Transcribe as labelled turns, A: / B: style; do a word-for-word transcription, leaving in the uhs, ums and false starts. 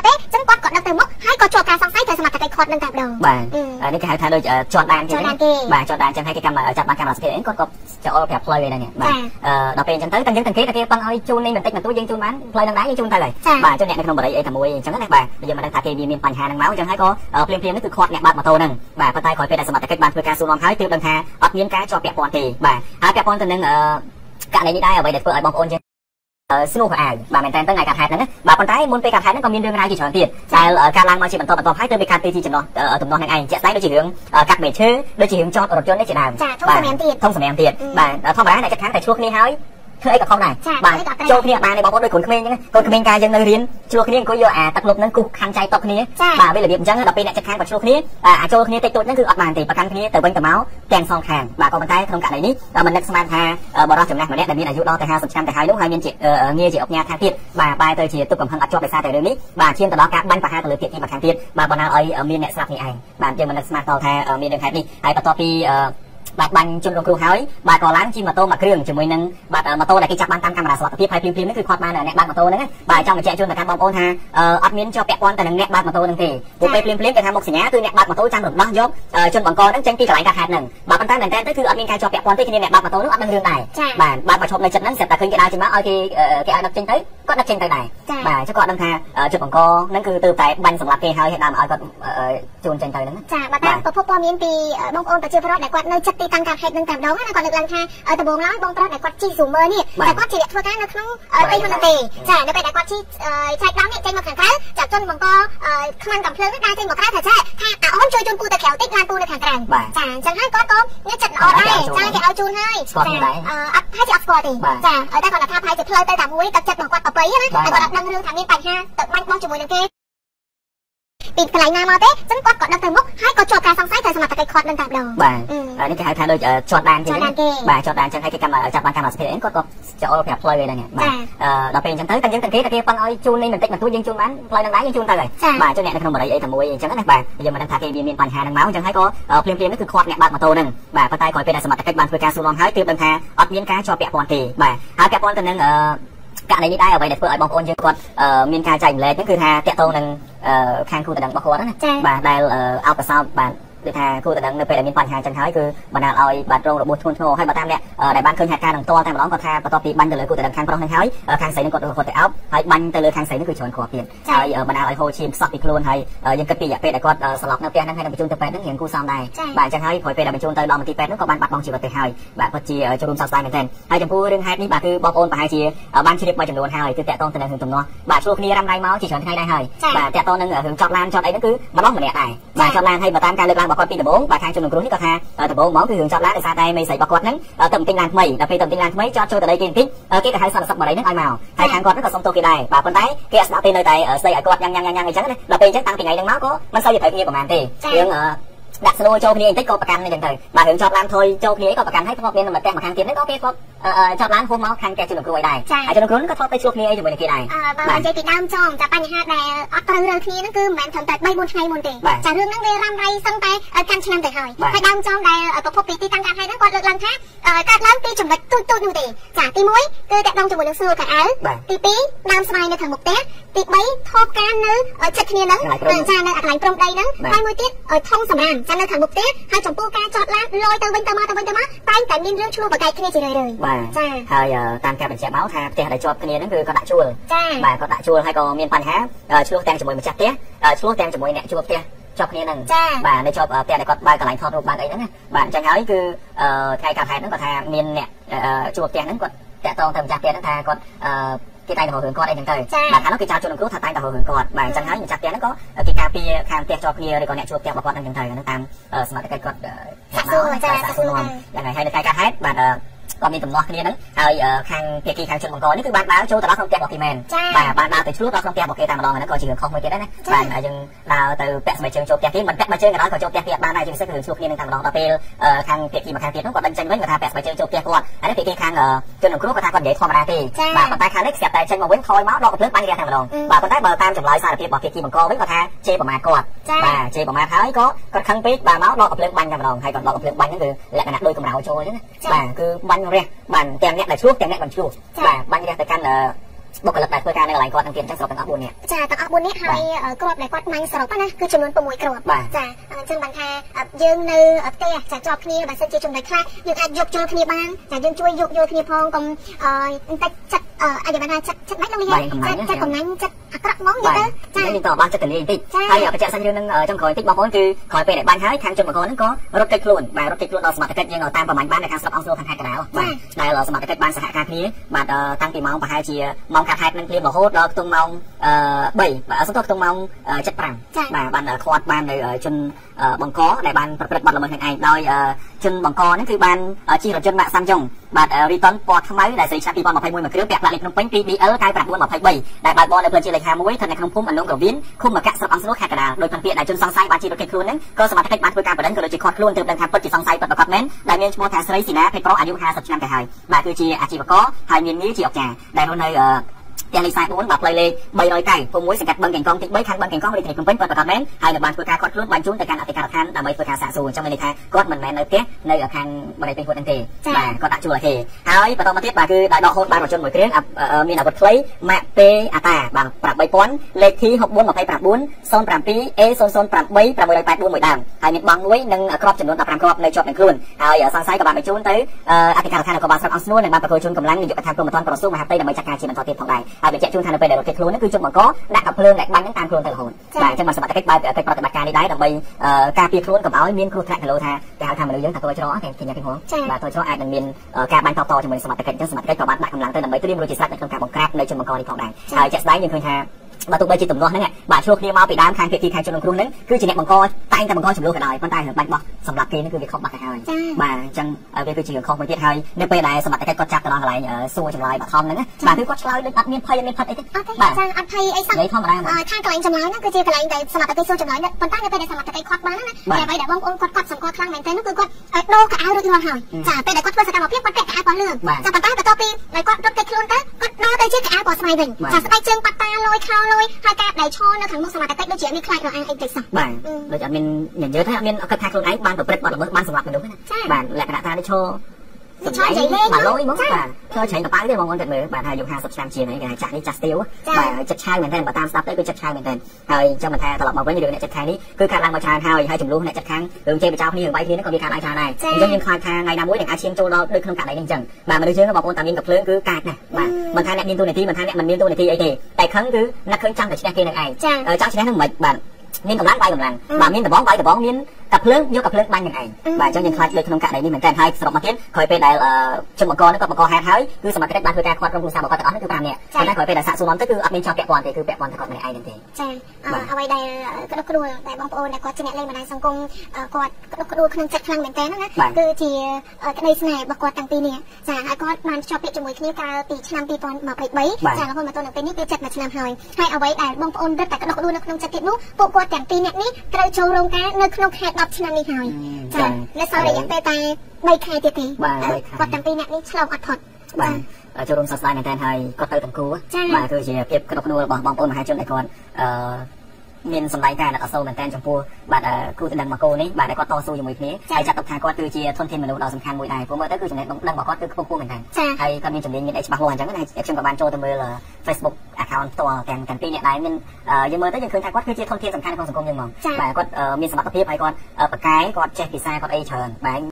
A: ទេអញ្ចឹងគាត់គាត់ដឹកទៅមុខហើយក៏ជាប់ការសង្ស័យទៅសមត្ថកិច្ចគាត់នឹងតែម្ដង
B: បាទនេះគេហៅថាដូចជាប់ដានគេបាទជាប់ដានអញ្ចឹងហើយគេកម្មចាប់បានកាមេរ៉ាសង្កេតអីគាត់ក៏ចូលប្រាប់ផ្លូវឯហ្នឹងបាទដល់ពេលអញ្ចឹងទៅទាំងយើងទាំងគេតែគេពឹងឲ្យជូននេះបន្តិចបន្តួចយើងជូនបានផ្លូវនឹងដែរយើងជូនទៅហើយបាទចុះអ្នកនៅក្នុងបរិយាអីតែមួយអញ្ចឹងណាបាទយើងមិនដឹងថាគេមានបញ្ហានឹងមកអញ្ចឹងហើយក៏ភ្លាមភ្លាមនេះគឺខាត់អ្នកបើកម៉ូតូហ្នឹងបាទប៉ុន្តែក្រោយពេលដែលសមត្ថកិច្ចបានធ្វើការសួរនាំហើយទើបដឹងថាអត់មានការជាប់ពាក់ព័ន្ធទេបាទហើយពាក់ព័ន្ធទៅនឹងករណីនេះដែរអ្វីដែលធ្វើឲ្យបងប្អូនយើងស្នូកអាវបាទមែនតើថ្ងៃកាត់ហេតុហ្នឹងបាទប៉ុន្តែមុនពេលកាត់ហេតុហ្នឹងក៏មានរឿងរ៉ាវជាច្រើនទៀតដែលការឡើងមកជាបន្តបន្តហើយទៅវាកាត់ទីទីចំណោះទំនាស់នឹងឯងជាក់ស្ដែងដូចជារឿងកាត់មេឈើដូចជារឿងចតរថយន្តនេះជាដើម
A: ចាធំសម្រាប់ទៀត
B: ធំសម្រាប់ទៀតបាទធម្មតាអ្នកចិត្តខាងតែឆ្លោះគ្នាហើយធ្វើអីក៏ខុសដែរបាទចូលគ្នាបានទេបងប្អូនដូចកូនក្មេងអញ្ចឹងកូនក្មេងកាលយើងនៅរៀនឆ្លោះគ្នាអង្គុយយកអាទឹកលុបហ្នឹងគូសខាងចៃតុកគ្នាបាទវារបៀបអញ្ចឹងដល់ពេលអ្នកចិត្តខាងក៏ឆ្លោះគ្នាអាចូលគ្នាតិចតួចហ្នឹងគឺអត់បានទេប្រកាន់គ្នាទៅវិញទៅមកទាំងសងខាងបាទក៏ប៉ុន្តែក្នុងករណីនេះមិននឹកស្មានថាបរិសុទ្ធចំណាស់ម្នាក់ដែលមានអាយុដល់ទៅห้าสิบឆ្នាំទៅហើយនោះហើយមានជាងារជាអុកញ៉ាខាងទៀតបាទបែរទៅជាទុកកំហឹងអត់ជាប់ដោយសារតែរឿងនេះបាទឈានទៅដល់ការបាញ់ប្រហារទៅលើភាគីម្ខាងទៀតបាទបណ្ដាលឲ្យមានអ្នកស្លាប់នេះឯងបាទយើងមិននឹកស្មានតថាមានរឿងហេតុនេះហើយបន្ទាប់ពីបាទបាញ់ជនរងគ្រោះហើយបាទក៏ឡើងជិះម៉ូតូមួយគ្រឿងជាមួយនឹងបាទម៉ូតូដែលគេចាប់បានតាមកាមេរ៉ាសុវត្ថិភាពហើយភ្លាមៗនេះគឺគាត់បានអ្នកបើកម៉ូតូហ្នឹងបាទចង់បញ្ជាក់ជូនទៅកាន់បងប្អូនថាអត់មានជាប់ពាក់ព័ន្ធទៅនឹងអ្នកបើកម៉ូតូហ្នឹងទេពួកពេលភ្លាមៗគេថាមុខសញ្ញាគឺអ្នកបើកម៉ូតូចាំរំដោះយកជនបង្កហ្នឹងចេញពីកន្លែងកាត់ហេតុហ្នឹងបាទប៉ុន្តែមែនតើទៅគឺអត់មានការជាប់ពាក់ព័ន្ធទេគ្នាអ្នកបើកម៉ូតូហ្នឹងអត់ដឹងរឿងដែរបាទបាទបើឈប់នៅចិត្តហ្នឹងស្រាប់តែឃើញគេដើរចេញមកឲ្យគេគេឲ្យដឹកចេញទៅគាត់ដឹកចេញទៅដែរបាទចុះគាត់ដឹងថាជនបង្កហ្នឹងគឺទើបតែបាញ់សម្លាប់គេហើយដើមឲ្យគាត់ជូនចេញទៅហ្នឹង
A: ចាបាទតាមប្រភពព័ត៌មានពីបងប្អូនប្រជាពលរដ្ឋដែលគាត់នៅចិត្តទីតាំងកាត់ហេតុហ្នឹងតែម្ដងណាគាត់លើកឡើងថាដំបូងឡើយបងប្រុសដែលគាត់ជីស៊ូមឺនេះតែគាត់ជាអ្នកធ្វើការនៅក្នុងទីហ៊ុនទេចានៅពេលដែលគាត់ជីចែកដំនេះចេញមកខាងក្រៅចាជនបង្កខ្មាំងកំភ្លើងនេះដើរចេញមកក្រៅថាចាថាអាអូនជួយជូនពូទៅក្រៅតិចឡានពូនៅខាងក្រៅចាអញ្ចឹងហើយគាត់ក៏មានចិត្តល្អដែរចាគេឲ្យជូនហើយចាអត់ហើយជាអត់ស្គាល់ទេចាតែគាត់ថាផាយជាផ្លូវទៅតែមួយទឹកចិត្តរបស់គាត់ប្របីណាតែគាត់អត់ដឹងរឿងថាមានបញ្ហាទឹកបាញ់បោះជាមួយនឹងគេពីកន្លែងណាមកទេអញ្ចឹងគាត់ក៏ដឹកទៅមុខហើយក៏ជាប់ការសង្ស័យទៅសមត្ថកិច្ចគាត់នឹងតែម្ដង
B: បាទនេះគេហៅថាដូចជាប់ដានជាងបាទជាប់ដានអញ្ចឹងហើយគេកម្មចាប់បានកាមេរ៉ាសង្កេតអីគាត់ក៏ចូលប្រាប់ផ្លូវឯហ្នឹងបាទដល់ពេលអញ្ចឹងទៅទាំងយើងទាំងគេតែគេពឹងឲ្យជូននេះបន្តិចបន្តួចយើងជូនបានផ្លូវនឹងដែរយើងជូនទៅហើយបាទចុះអ្នកនៅក្នុងបរិយាអីតែមួយអញ្ចឹងណាបាទយើងមិនដឹងថាគេមានបញ្ហានឹងមកអញ្ចឹងហើយក៏ភ្លាមភ្លាមនេះគឺខាត់អ្នកបើកម៉ូតូហ្នឹងបាទប៉ុន្តែក្រោយពេលដែលសមត្ថកិច្ចបានធ្វើការសួរនាំហើយទើបដឹងថាអត់មានការជាប់ពាក់ព័ន្ធទេបាទហើយពាក់ព័ន្ធទៅនឹងករណីនេះដែរអ្វីដែលធ្វើឲ្យបងប្អូនយើងគាត់មានការចែកម្លែកហ្នឹងគឺថាតាក់ទងនឹងខាងគូតដឹងរបស់គាត់ណាបាទដែលអោបកសោបបាទដូចថាគូតដឹងនៅពេលដែលមានបញ្ហាចឹងហើយគឺបណ្ដាលឲ្យបាទរងរបួសធ្ងន់ធ្ងរហើយបើតាមអ្នកដែលបានឃើញហេតុការណ៍នឹងតតែម្ដងគាត់ថាបន្ទាប់ពីបាញ់ទៅលើគូតដឹងខាងប្រុសហ្នឹងហើយខាងស្រីនឹងគាត់គាត់ទៅអោបហើយបាញ់ទៅលើខាងស្រីនឹងគឺច្រើនគ្រាប់ទៀតហើយបណ្ដាលឲ្យហូរឈាមខ្សោះពីខ្លួនហើយយើងគិតពីរយៈពេលដែលគាត់ស្លាប់នៅផ្ទះហ្នឹងហើយនឹងបញ្ជូនទៅពេទ្យហ្នឹងរៀងគូសំដែរបាទអញ្ចឹងហើយក្រោយពេលដែលបញ្ជូនទៅដល់មន្ទីរពេទ្យហ្នឹងក៏បានបាត់បង់ជីវិតទៅហើយបាទពិតជាចូលរួមសោកស្ដាយមែនទែនហើយចំពោះរឿងហេតុនេះបាទគឺបងប្អូនប្រហែលជាបានជ្រាបមួយចំនួនហើយគឺតាក់ទងទៅនឹងរឿងទំនាស់បាទឆ្លោះគ្នារ៉ាំរ៉ៃមកជាច្រើនថ្ងៃដែរហើយបាទតាក់ទងនឹងរឿងចប់ឡានចប់អីហ្នឹងគឺម្ដងម្នាក់ដែរបាទចប់ឡានហើយបើតាមការលើកឡើងរបស់គាត់ពីដំបូងបាទខាងជនរងគ្រោះនេះក៏ថាដំបូងហ្មងគឺរឿងចប់ឡានដោយសារតែមេស្រីរបស់គាត់ហ្នឹងទៅទិញឡានថ្មីដល់ពេលទៅទិញឡានថ្មីចតចូលទៅដីគេបន្តិចគេក៏ហៅសន្តិសុខបរិយហ្នឹងឲ្យមកហើយខាងគាត់ហ្នឹងក៏សុំទោសគេដែរបាទប៉ុន្តែគេអត់ស្ដាប់ទេនៅតែស្ដីឲ្យគាត់ញ៉ាំញ៉ាំញ៉ាំញ៉ាំអញ្ចឹងណាដល់ពេលអញ្ចឹងតាំងពីថ្ងៃហ្នឹងមកក៏មិនសូវជាត្រូវគ្នាប្រហែលទេរឿងដាក់ស្នូចូលគ្នាបន្តិចក៏ប្រកាន់អញ្ចឹងទៅបាទរឿងចប់ឡានថយចូលគ្នាក៏ប្រកាន់ហើយធ្លាប់មានមកផ្ទះមកខាងទៀតហ្នឹងក៏គេធ្លាប់ចប់ឡានហួសមកខាងគេជនរងគ្រោះឲ្យដែរហើយជនរងគ្រោះក៏ធ្លាប់ទៅជួបគ្នាជាមួយនឹងគេដែរ
A: បាទនិយាយពីដើមចងតែបញ្ហាដែលអត់ត្រូវរើគ្នាហ្នឹងគឺមិនមែនត្រឹមតែបីបួនថ្ងៃមុនទេចារឿងហ្នឹងវារ៉ាំរ៉ៃសឹងតែកាន់ឆ្នាំទៅហើយហើយដើមចងដែលប្រភពពីទីតាំងការហើយហ្នឹងគាត់លើកឡើងថាកើតឡើងពីចំណុចទូចទូចនោះទេចាទីមួយគឺតាក់ទងជាមួយនឹងសួរកៅអៅទីពីរដើមស្វាយនៅខាងមុខផ្ទះទីបីថបការនៅចិត្តគ្នាហ្នឹងចានៅកន្លែងព្រំដីហ្នឹងហើយមួយទៀតថងសម្រាមចានៅខាងមុខផ្ទះហើយចំពោះការចតឡានលយទៅវិញទៅមកទៅវិញទៅមកតែតែមានរឿងឆ្លោះបកាយគ្នាជារឿយៗ
B: ចាហើយតាមការបញ្ជាក់មកថាផ្ទះដែលជាប់គ្នាហ្នឹងគឺគាត់ដាក់ជួលបាទគាត់ដាក់ជួលហើយក៏មានបញ្ហាឆ្លោះទាំងជាមួយម្ចាស់ផ្ទះឆ្លោះទាំងជាមួយអ្នកជួលផ្ទះជាប់គ្នាហ្នឹងបាទនៅជាប់ផ្ទះដែលគាត់បើកកន្លែងថតរូបបើកអីហ្នឹងណាបាទអញ្ចឹងហើយគឺថ្ងៃកាត់ហេតុហ្នឹងគាត់ថាមានអ្នកជួលផ្ទះហ្នឹងគាត់តាក់ទងទៅម្ចាស់ផ្ទះហ្នឹងថាគាត់គេតែងតែហៅរឿងគាត់អីចឹងទៅបាទខាងនោះគេចោទជនរងគ្រោះថាតែងតែហៅរឿងគាត់បាទអញ្ចឹងហើយម្ចាស់ផ្ទះហ្នឹងក៏គេការពារខាងផ្ទះជាប់គ្នាឬក៏អ្នកជួលផ្ទះរបស់គាត់ហ្នឹងចឹងទៅហ្នឹងតាមសមត្ថកិច្ចគាត់
A: សាកសួរចាសាកសួរ
B: យ៉ាងហើយនៅថ្ងៃកាត់ហេតុបាទក៏មានទំនាស់គ្នាហ្នឹងហើយខាងភាគីខាងជនបង្កនេះគឺបានដើរចូលទៅដល់ក្នុងផ្ទះរបស់គេមែនបាទបានដើរទៅឆ្លោះដល់ក្នុងផ្ទះរបស់គេតែម្ដងហ្នឹងក៏ជារឿងខុសមួយទៀតដែរណាបាទយើងដើរទៅពាក់ស្បែកជើងចូលផ្ទះគេមិនពាក់ស្បែកជើងក៏ដោយក៏ចូលផ្ទះគេអត់បានដែរជាពិសេសគឺរឿងឆ្លោះគ្នានឹងតែម្ដងដល់ពេលខាងភាគីម្ខាងទៀតហ្នឹងគាត់ដេញចេញវិញគាត់ថាពាក់ស្បែកជើងចូលផ្ទះគាត់ហើយនេះភាគីខាងជនរងគ្រោះគាត់ថាគាត់និយាយធម្មតាទេបាទប៉ុន្តែខាងនេះស្រាប់តែចេញមកវិញថយមកដកកំភ្លើងបាញ់គេតែម្ដងបាទប៉ុន្តែបើតាមចម្លើយសារភាពរបស់ភាគីបង្កវិញគាត់ថាជេរប្រមាថគាត់បាទជេរប្រមាថហើយក៏គាត់ខឹងពេកបាទមកដកកំភ្លើងបាញ់តែម្ដងហើយគាត់ដកកំភ្លើងបាញ់ហ្នឹងគឺលក្ខណៈដូចកម្រៅចូលអញ្ចឹងណាបាទគឺបាញ់រះបាទទាំងអ្នកដែលឆ្លោះទាំងអ្នកមិនឆ្លោះបាទបាញ់រះទៅកាន់បុគ្គលិកដែលធ្វើការនៅកន្លែងគាត់ទាំងទៀតចឹងស្រុកទាំងអស់bốnនាក់
A: ចាទាំងអស់bốnនាក់ហើយគ្រាប់ដែលគាត់មាញ់សរុបណាគឺចំនួន6គ្រាប់ចាអញ្ចឹងបានថាយើងនៅផ្ទះចាជាប់គ្នាបើសិនជាចំណុចខ្លះយើងអាចយកចូលគ្នាបានចាយើងជួយយកយកគ្នាផងកុំតែចិត្តអាចបានថាចិត្តចិត្តមិននឹងនិយាយចិត្តកំណាញ់ចិត្តអាក្រក់ហ្មងនិយាយទៅចា
B: យើងតបានចិត្តទលាបន្តិចហើយបញ្ជាក់សាច់រឿងនឹងចុងក្រោយបន្តិចបងប្អូនគឺក្រោយពេលដែលបាញ់ហើយខាងជនបង្កហ្នឹងក៏រត់គេចខ្លួនបាទរត់គេចខ្លួនដល់សមត្ថកិច្ចយើងតាមប្រមាញ់បាននៅខាងស្រុកអង្គស្រួលខាងខេត្តកណ្ដាលបាទដែលសមត្ថកិច្ចបានសហការគ្នាបាទតាំងពីម៉ោងប្រហែលជាម៉ោងកាត់ហេតុនឹងព្រាមរហូតដល់ខ្ទង់ម៉ោង3បាទសំទោសខ្ទង់ម៉ោង七สิบห้าបាទបានខាត់បាននៅជនបង្កដែលបានប្រព្រឹត្តបទល្មើសនឹងឯងដោយជនបង្កហ្នឹងគឺបានជិះរថយន្តម៉ាកសាំយ៉ុងបាទរីតុនពណ៌ខ្មៅដែលស្រីឆ្នាំពីរពាន់ម្ភៃមួយមួយគ្រឿងពាក់ផ្លាកលេខភ្នំពេញ two B L เก้าแปดสี่ยี่สิบដែលបើកបរនៅផ្លូវជាលេខoneស្ថិតនៅក្នុងភូមិអនុងរវៀនឃុំមកៈស្រុកអង្គស្នួលខេត្តកណ្ដាលដោយphânភាគដែលជនសង្ស័យបានជិះរថគេចខ្លួនហ្នឹងក៏សមត្ថកិច្ចបានធ្វើការបដិសេធក៏ដូចជាខាត់ខ្លួនទើបដឹងថាពិតជាសង្ស័យពិតប្រាកដមែនដែលមានឈ្មោះថាស្រីស៊ីណាភេទប្រុសអាយុห้าสิบឆ្នាំទៅហើយបាទគឺជាអាជីវករហើយមានងារជាអុកចាដែលរស់នៅទាំងលេខfourបាទផ្លូវលេខthree oh nineភូមិមួយសង្កាត់បឹងកេងកងទីthreeខណ្ឌបឹងកេងកងរាជធានីភ្នំពេញគាត់ប្រកាសមែនហើយនៅបានធ្វើការខាត់ខ្លួនបានជូនទៅកាន់អធិការដ្ឋានដើម្បីធ្វើការសាកសួរអញ្ចឹងមានន័យថាគាត់មិនមែននៅផ្ទះនៅខាងបរិយាពេញគាត់ទេបាទគាត់ដាក់ជួលឲ្យគេហើយបន្តមកទៀតបាទគឺដោយដកហូតបានរថយន្តមួយគ្រឿងមានអាវុធខ្លីម៉ាកពេអាតាបាទប្រាប់three thousandលេខ T six four two nine oh seven A zero zero eight six eight eight eight fourមួយដើមហើយមានបង់មួយនិងគ្រាប់ចំនួនfifteenគ្រាប់នៅជាប់នឹងខ្លួនហើយសង្ស័យក៏បានបញ្ជូនទៅអធិការដ្ឋាននគរបាលស្រុកអង្គស្នួលនិងបានប្រគល់ជូនកម្លាំងនាយកដ្ឋានព្រំប្រទានក្រសួងមហាផ្ទៃដើម្បីចាត់ការជាបន្តទៀតផងដែរហើយបញ្ជាក់ជូនថានៅពេលដែលរថគេចខ្លួនគឺជនបង្កដាក់កាប់ភ្លើងដាក់បាញ់នឹងតាមខ្លួនទៅរហូតបាទអញ្ចឹងបានសមត្ថកិច្ចបើកកិច្ចប្រតិបត្តិការនេះដែរដើម្បីការពារខ្លួនកុំឲ្យមានគ្រោះថ្នាក់ទៅលើថាគេហៅថាមនុស្សយើងថាតួច្រកគេគេញ៉ាំគេហងបាទតួច្រកអាចនឹងមានការបាញ់តបតជាមួយសមត្ថកិច្ចអញ្ចឹងសមត្ថកិច្ចក៏បានដាក់កម្លាំងទៅដើម្បីត្រៀមរួចជាស្រេចនៅក្នុងការបង្ក្រាបនៅជនបង្កនេះផងដែរហើយជាក់ស្ដែងយើងឃើញថាបើទោះបីជាទំនាស់ហ្នឹងបាទឆ្លោះគ្នាមកពីដើមខាងភាគីខាងជនរងគ្រោះហ្នឹងគឺជាអ្នកបង្កតែងតែបង្កចំនួនក៏ដោយប៉ុន្តែបាញ់បោះសម្រាប់គេហ្នឹងគឺវាខុសបាត់ទៅហើយបាទអញ្ចឹងវាគឺជារឿងខុសមួយទៀតហើយនៅពេលដែលសមត្ថកិច្ចគាត់ចាប់ទៅដល់កន្លែងសួរចម្លើយបឋមហ្នឹងបាទគឺគាត់ឆ្លើយដូចអត់មានភ័យអត់មានផិតអីទេ
A: បាទចាអត់ភ័យអីសោះ
B: និយាយធម្មតា
A: ខាងកន្លែងចម្លើយហ្នឹងគឺជាកន្លែងដែលសមត្ថកិច្ចសួរចម្លើយប៉ុន្តែនៅពេលដែលសមត្ថកិច្ចខាត់បានណាតែអ្វីដែលបងប្អូនគាត់គាត់សម្គាល់ខ្លាំងមែនទែននោះគឺគាត់ដូរកៅអៅរួចរាល់ហើយចាពេលដែលគាត់ធ្វើសកម្មភាពគាត់ពាក់កៅអៅពណ៌លឿងចាប៉ុន្តែបន្ទាប់ពីដែលគាត់រត់គេចខ្លួនទៅគាត់ដូរទៅជាកៅអៅពណ៌ស្មៅវិញចាស្បែកជើងប៉ាត់តាលយខោលយហើយការដែលឈរនៅខាងមុខសមត្ថកិច្ចដូចជាមានខ្លាចរអាអីតិចសោះ
B: បាទដូចអត់មានញញើថាអត់មានគិតថាខ្លួនឯងបានប្រព្រឹត្តបទល្មើសបានសម្លាប់មនុស្សទេបាទលក្ខណៈថានេះឈរ
A: ឆ្លៃលេង
B: បាទលុយហ្មងបាទធ្វើច្រែងកប៉ៅទេបងប្អូនគិតមើលបាទថាយុห้าสิบឆ្នាំជាងហ្នឹងគេថាចាស់នេះចាស់ស្ទៀវបាទចិត្តឆៅមែនតើបើតាមស្ដាប់ទៅគឺចិត្តឆៅមែនតើហើយចាំមិនថាត្រឡប់មកវិញរឿងអ្នកចិត្តខាងនេះគឺខាត់ឡើងមកច្រើនហើយហើយចំនួនអ្នកចិត្តខាងរឿងជេរបចោលគ្នាបាយគ្នាហ្នឹងក៏វាខាត់ឡើងច្រើនដែរអញ្ចឹងយើងខ្លាចថាថ្ងៃណាមួយនឹងអាចឈានចូលដល់ដូចក្នុងករណីនេះអញ្ចឹងបាទមនុស្សយើងបងប្អូនតាមានកំភ្លើងគឺកាចណាស់បាទមិនថាអ្នកមានទូនាទីមិនថាអ្នកមិនមានទូនាទីអីទេតែខឹងគឺនឹកឃើញចង់តែឈ្នះគេនឹងឯងចង់ឈ្នះនឹងមិនបាទមានកម្លាំងបាយកម្លាំងបាទមានដបងបាយដបងមានកាភ្លើងយកកាភ្លើងបាញ់នឹងឯងបាទអញ្ចឹងយើងខ្លាចដូចក្នុងករណីនេះមែនតើហើយសរុបមកទៀតក្រោយពេលដែលជនបង្កហ្នឹងក៏បង្កហេតុហើយគឺសមត្ថកិច្ចបានធ្វើការខាត់ក្រុមគ្រួសារបង្កទាំងអស់ហ្នឹងគឺfiveនាក់ប៉ុន្តែក្រោយពេលដែលសាកសួរមកទៅគឺអត់មានជាប់ពាក់ព័ន្ធទេគឺពាក់ព័ន្ធតែគាត់ម្នាក់ឯងហ្នឹងទេ
A: ចាអ្វីដែលក្តុកក្តួលតែបងប្អូនដែលគាត់ជាអ្នកលេងបណ្ដាញសង្គមគាត់ក្តុកក្តួលក្នុងចិត្តខ្លាំងមែនតើហ្នឹងណាគឺជាក្តីស្នេហ៍របស់គាត់តាំងពីនេះចាហើយគាត់បានជាប់ពាក្យជាមួយគ្នាកាលពីឆ្នាំtwo thousand twenty-threeចារហូតមកទល់នឹងពេលនេះគឺចិត្តមួយឆ្នាំហើយហើយអ្វីដែលបងប្អូនរឹតតែក្តុកក្តួលនៅក្នុងចិត្តទៀតនោះពួកគាត់ទាំងពីរនាក់នេះត្រូវចូលរោងការនៅក្នុងខែtenឆ្នាំនេះហើយចានៅសល់រយៈពេលតែthreeខែទៀតទេគាត់ទាំងពីរនាក់នេះឆ្លងអត់ផុត
B: បាទចូលរួមសោកស្ដាយមែនតើហើយគាត់ទៅទាំងគូបាទគឺជាភាពក្តុកក្តួលរបស់បងប្អូនមហាជនដែលគាត់អឺមានសម្ដែងការអាណិតអាសូរមែនតើចំពោះបាទគូទៅដឹងមកគោនេះបាទដែលគាត់តស៊ូជាមួយគ្នាហើយចាត់ទុកថាគាត់គឺជាធនធានមនុស្សដ៏សំខាន់មួយដែរព្រោះមើលទៅគឺចំណេះដឹងរបស់គាត់គឺខ្ពស់ខ្ពស់មែនតើហើយគាត់មានជំនាញមានអីច្បាស់លាស់អញ្ចឹងណាខ្ញុំក៏បានចូលទៅមើល Facebook account ផ្ទាល់ទាំងទាំងពីរអ្នកដែរមានយើងមើលទៅយើងឃើញថាគាត់គឺជាធនធានសំខាន់ក្នុងសង្គមយើងហ្មងបាទគាត់មានសមត្ថភាពហើយគាត់បកកែគាត់ចេះភាសាគាត់អីច្រើនបាទ